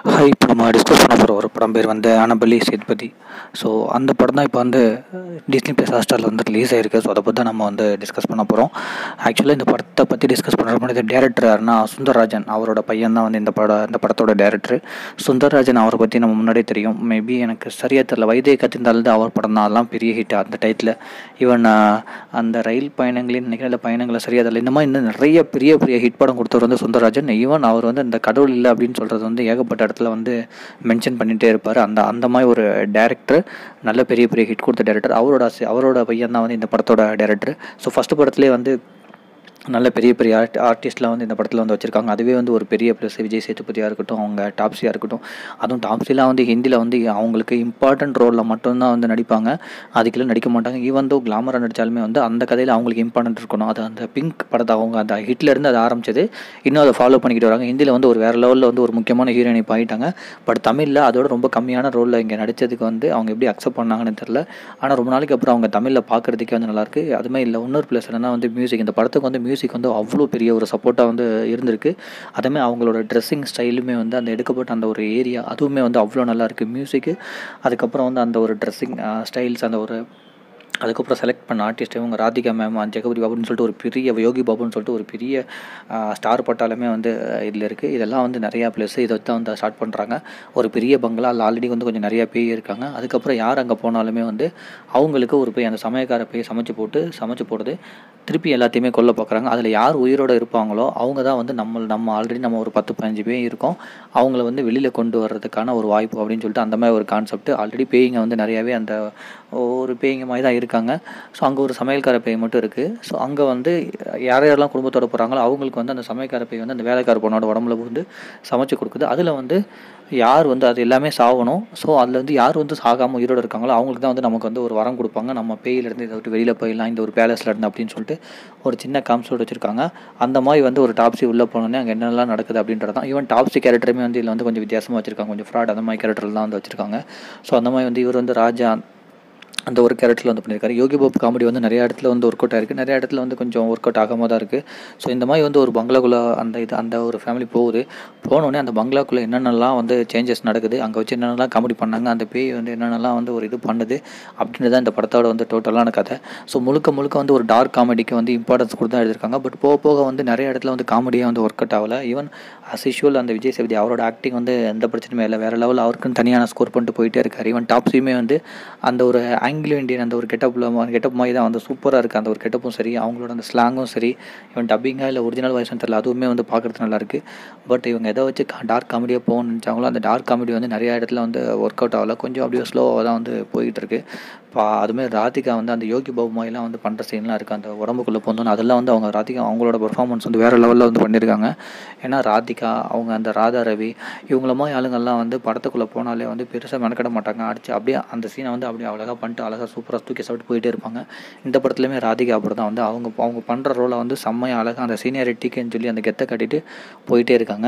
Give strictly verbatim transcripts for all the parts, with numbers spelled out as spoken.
Hi இப்போ நம்ம discuss பண்ண போகிற ஒரு படம் பேர் வந்து அனபலி சேத்பதி. ஸோ அந்த படம் தான் இப்போ வந்து டிஸ்னி ப்ளஸ் ஹாட்ஸ்டாரில் வந்து ரிலீஸ் ஆகிருக்கு. ஸோ அதை பற்றி தான் நம்ம வந்து டிஸ்கஸ் பண்ண போகிறோம். ஆக்சுவலாக இந்த படத்தை பற்றி டிஸ்கஸ் பண்ணுற மாதிரி இந்த டேரக்டர் யாருன்னா சுந்தர்ராஜன், அவரோட பையன் தான் வந்து இந்த பட இந்த படத்தோட டேரக்டர். சுந்தர்ராஜன் அவரை பற்றி நம்ம முன்னாடியே தெரியும். மேபி எனக்கு சரியாக தெரியல, வைத்திய கத்திருந்தாலும் அவர் படம் தான், அதெல்லாம் பெரிய ஹிட் அந்த டைத்தில். ஈவன் அந்த ரயில் பயணங்களின் நினைக்கிற இல்லை பயணங்களை சரியாக தெரியல, இந்த மாதிரி இன்னும் நிறைய பெரிய பெரிய ஹிட் படம் கொடுத்தவர் வந்து சுந்தர்ராஜன். ஈவன் அவர் வந்து இந்த கடவுள் இல்லை அப்படின்னு சொல்கிறது வந்து ஏகப்பட்ட இடத்துல வந்து மென்ஷன் பண்ணிகிட்டே இருப்பார். அந்த அந்த மாதிரி ஒரு டேரக்டர், நல்ல பெரிய பெரிய ஹிட் கொடுத்த டேரக்டர். அவரோட அவரோட பையன் தான் வந்து இந்த படத்தோட டேரக்டர். ஸோ ஃபஸ்ட்டு படத்துலேயே வந்து நல்ல பெரிய பெரிய ஆர்ட் ஆர்டிஸ்ட்லாம் வந்து இந்த படத்தில் வந்து வச்சுருக்காங்க. அதுவே வந்து ஒரு பெரிய ப்ளஸ். விஜய் சேதுபதியாக இருக்கட்டும், அவங்க டாப்ஸியாக இருக்கட்டும், அதுவும் டாப்ஸிலாம் வந்து ஹிந்தியில் வந்து அவங்களுக்கு இம்பார்ட்டன்ட் ரோலில் மட்டும்தான் வந்து நடிப்பாங்க, அதுக்கெல்லாம் நடிக்க மாட்டாங்க. ஈவன் தோ கிளாமராக நடித்தாலுமே வந்து அந்த கதையில் அவங்களுக்கு இம்பார்ட்டன்ட் இருக்கணும். அது அந்த பிங்க் படத்தை அவங்க அந்த ஹிட்லேருந்து அதை ஆரம்பிச்சது, இன்னும் அதை ஃபாலோ பண்ணிக்கிட்டு வராங்க. ஹிந்தியில் வந்து ஒரு வேறு லெவலில் வந்து ஒரு முக்கியமான ஹீரோயினை ஆகிட்டாங்க. பட் தமிழில் அதோட ரொம்ப கம்மியான ரோலில் இங்கே நடித்ததுக்கு வந்து அவங்க எப்படி அக்செப்ட் பண்ணாங்கன்னு தெரில. ஆனால் ரொம்ப நாளைக்கு அப்புறம் அவங்க தமிழில் பார்க்குறதுக்கே வந்து நல்லாயிருக்கு. அதுமே இல்லை, இன்னொரு ப்ளஸ் என்னன்னா வந்து மியூசிக். இந்த படத்துக்கு வந்து மியூசிக் வந்து அவ்வளோ பெரிய ஒரு சப்போர்ட்டாக வந்து இருந்திருக்கு. அதுவுமே அவங்களோட ட்ரெஸ்ஸிங் ஸ்டைலுமே வந்து அந்த எடுக்கப்பட்ட அந்த ஒரு ஏரியா, அதுவுமே வந்து அவ்வளோ நல்லா இருக்குது மியூசிக்கு. அதுக்கப்புறம் வந்து அந்த ஒரு ட்ரெஸ்ஸிங் ஸ்டைல்ஸ், அந்த ஒரு அதுக்கப்புறம் செலக்ட் பண்ண ஆர்டிஸ்ட் இவங்க ராதிகா மேம், ஜெகபதி பாபுன்னு சொல்லிட்டு ஒரு பெரிய யோகி பாபுன்னு சொல்லிட்டு ஒரு பெரிய ஸ்டார் பட்டாலுமே வந்து இதில் இருக்குது. இதெல்லாம் வந்து நிறையா ப்ளஸ். இதை தான் வந்து ஸ்டார்ட் பண்ணுறாங்க. ஒரு பெரிய பங்களா, அதில் ஆல்ரெடி வந்து கொஞ்சம் நிறையா பேய் இருக்காங்க. அதுக்கப்புறம் யார் அங்கே போனாலுமே வந்து அவங்களுக்கு ஒரு பேய், அந்த சமயக்கார பேய் சமைச்சு போட்டு சமைச்சு போடுறது, திருப்பி எல்லாத்தையுமே கொல்ல பார்க்குறாங்க. அதில் யார் உயிரோடு இருப்பாங்களோ அவங்க தான் வந்து நம்ம நம்ம ஆல்ரெடி நம்ம ஒரு பத்து பதினஞ்சு பேர் இருக்கோம், அவங்கள வந்து வெளியில் கொண்டு வர்றதுக்கான ஒரு வாய்ப்பு அப்படின்னு சொல்லிட்டு அந்த மாதிரி ஒரு கான்செப்ட். ஆல்ரெடி பேய்ங்க வந்து நிறையாவே அந்த ஒரு பேய்ங்க மாதிரி தான் இருக்காங்க. ஸோ அங்கே ஒரு சமையல்கார பேய் மட்டும் இருக்குது. ஸோ அங்கே வந்து யார் யாரெல்லாம் குடும்பத்தோடு போகிறாங்களோ அவங்களுக்கு வந்து அந்த சமையல்கார பேய் வந்து அந்த வேலைக்கார பொண்ணோட உடம்புல வந்து சமைச்சு கொடுக்குது. அதில் வந்து யார் வந்து அது எல்லாமே சாகணும். ஸோ அதில் வந்து யார் வந்து சாகாமல் உயிரோடு இருக்காங்களோ அவங்களுக்கு தான் வந்து நமக்கு வந்து ஒரு வரம் கொடுப்பாங்க, நம்ம பேயிலேருந்து இதை விட்டு வெளியில் போயிடலாம் இந்த ஒரு பேலஸில் இருந்து அப்படின்னு சொல்லிட்டு ஒரு சின்ன கான்செப்ட் வச்சுருக்காங்க. அந்த மாதிரி வந்து ஒரு டாப்ஸி உள்ளே போனோன்னே அங்கே என்னெல்லாம் நடக்குது அப்படின்றது தான். ஈவன் டாப்ஸி கேரக்டருமே வந்து இதில் வந்து கொஞ்சம் வித்தியாசமாக வச்சுருக்காங்க, கொஞ்சம் ஃப்ராட் அந்த மாதிரி கேரக்டர்லாம் வந்து வச்சுருக்காங்க. ஸோ அந்த மாதிரி வந்து இவர் வந்து ராஜா அந்த ஒரு கேரக்டரில் வந்து பண்ணியிருக்காரு. யோகி பாபு காமெடி வந்து நிறைய இடத்துல வந்து ஒர்க் அவுட் ஆகிருக்கு, நிறைய இடத்துல வந்து கொஞ்சம் ஒர்க் அவுட் ஆகாமல் தான் இருக்குது. ஸோ இந்த மாதிரி வந்து ஒரு பங்களாக்குள்ளே அந்த இது அந்த ஒரு ஃபேமிலி போகுது. போனோடனே அந்த பங்களாக்குள்ளே என்னென்னலாம் வந்து சேஞ்சஸ் நடக்குது, அங்கே வச்சு என்னென்னலாம் காமெடி பண்ணாங்க, அந்த பேய் வந்து என்னென்னலாம் வந்து ஒரு இது பண்ணுது அப்படின்றது தான் இந்த படத்தோட வந்து டோட்டலான கதை. ஸோ முழுக்க முழுக்க வந்து ஒரு டார்க் காமெடிக்கு வந்து இம்பார்ட்டன்ஸ் கொடுத்து தான் எழுதியிருக்காங்க. பட் போக போக வந்து நிறைய இடத்துல வந்து காமெடியாக வந்து ஒர்க் அவுட் ஆகலை. ஈவன் அஸ் யூஷுவல் அந்த விஜய் சேதுபதி அவரோட ஆக்டிங் வந்து எந்த பிரச்சனையுமே இல்லை, வேறு லெவலில் அவருக்குன்னு தனியான ஸ்கோர் பண்ணிட்டு போயிட்டே இருக்கார். ஈவன் டாப்ஸியுமே வந்து அந்த ஒரு ஆங்கிலோ இண்டியன் அந்த ஒரு கெட்டப்பில் கெட்டப் மாதிரி தான் வந்து சூப்பராக இருக்குது. அந்த ஒரு கெட்டப்பும் சரி, அவங்களோட அந்த ஸ்லாங்கும் சரி, இவன் டப்பிங்காக இல்லை ஒரிஜினல் வாய்ஸ்னு தெரியல, அதுவுமே வந்து பார்க்குறதுக்கு நல்லாயிருக்கு. பட் இவங்க எதை வச்சு டார்க் காமெடியாக போகணும்னு நினச்சாங்களோ அந்த டார்க் காமெடி வந்து நிறையா இடத்துல வந்து ஒர்க் அவுட் ஆகலை, கொஞ்சம் அப்படியே ஸ்லோவாக தான் வந்து போய்கிட்டு இருக்குது. பா அதுமாதிரி ராதிகா வந்து அந்த யோகி பாபு மாதிரிலாம் வந்து பண்ணுற சீன்லாம் இருக்குது, அந்த உடம்புக்குள்ளே போந்தோன்னு அதெல்லாம் வந்து அவங்க ராதிகா அவங்களோட பெர்ஃபார்மன்ஸ் வந்து வேறு லெவலில் வந்து பண்ணியிருக்காங்க. ஏன்னா ராதிகா அவங்க அந்த ராதா ரவி இவங்கள மாதிரி ஆளுங்கள்லாம் வந்து படத்துக்குள்ளே போனாலே வந்து பெருசாக மெனக்கிட மாட்டாங்க, அடிச்சு அப்படியே அந்த சீனை வந்து அப்படியே அழகாக பண்ணிட்டு அழகாக சூப்பராக தூக்கி சாப்பிட்டு போயிட்டே இருப்பாங்க. இந்த படத்துலையுமே ராதிகா அப்படி தான் வந்து அவங்க அவங்க பண்ணுற ரோலை வந்து செம்மையாக அழகாக அந்த சீனியாரிட்டிக்குன்னு சொல்லி அந்த கெத்தை கட்டிட்டு போயிட்டே இருக்காங்க.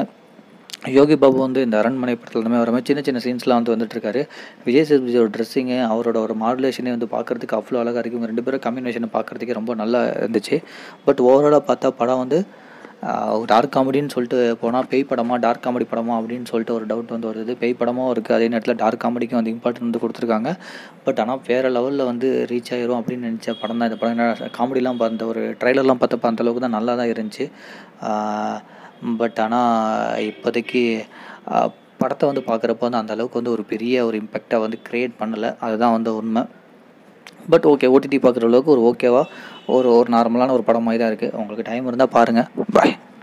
யோகி பாபு வந்து இந்த அரண்மனை படத்தில் இந்த மாதிரி வர மாதிரி சின்ன சின்ன சீன்ஸ்லாம் வந்து வந்துட்டுருக்காரு. விஜய் சேதுபதியோட ட்ரெஸ்ஸிங்கு, அவரோட ஒரு மாடுலேஷனே வந்து பார்க்குறதுக்கு அவ்வளோ அழகாக இருக்குது. இவங்க ரெண்டு பேரும் காம்பினேஷனை பார்க்குறதுக்கே ரொம்ப நல்லா இருந்துச்சு. பட் ஓவராலாக பார்த்தா படம் வந்து டார்க் காமெடின்னு சொல்லிட்டு போனால் பேய் படமா டார்க் காமெடி படமா அப்படின்னு சொல்லிட்டு ஒரு டவுட் வந்து வருது. பேய் படமும் இருக்குது, அதே நேரத்தில் டார்க் காமெடிக்கும் வந்து இம்பார்ட்டன்ட் வந்து கொடுத்துருக்காங்க. பட் ஆனால் வேறு லெவலில் வந்து ரீச் ஆகிரும் அப்படின்னு நினச்ச படம் தான் இந்த படம். ஏன்னா காமெடிலாம் பார்த்த ஒரு ட்ரைலர்லாம் பார்த்தப்போ அந்தளவுக்கு தான் நல்லா தான் இருந்துச்சு. பட் ஆனால் இப்போதைக்கு படத்தை வந்து பார்க்குறப்ப வந்து அந்தளவுக்கு வந்து ஒரு பெரிய ஒரு இம்பேக்டை வந்து க்ரியேட் பண்ணலை, அதுதான் வந்து உண்மை. பட் ஓகே, ஓடிடி பார்க்குற அளவுக்கு ஒரு ஓகேவா ஒரு ஒரு நார்மலான ஒரு படம் மாதிரி தான் இருக்குது. உங்களுக்கு டைம் இருந்தால் பாருங்கள். பாய்.